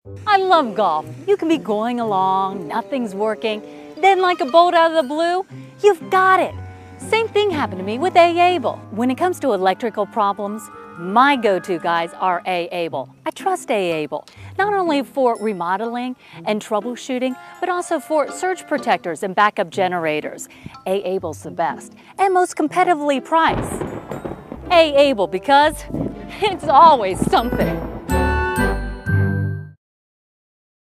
I love golf. You can be going along, nothing's working, then like a bolt out of the blue, you've got it. Same thing happened to me with A-Abel. When it comes to electrical problems, my go-to guys are A-Abel. I trust A-Abel, not only for remodeling and troubleshooting, but also for surge protectors and backup generators. A-Abel's the best and most competitively priced. A-Abel, because it's always something.